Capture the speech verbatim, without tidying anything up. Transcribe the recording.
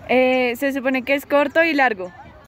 Eh, se supone que es corto y largo.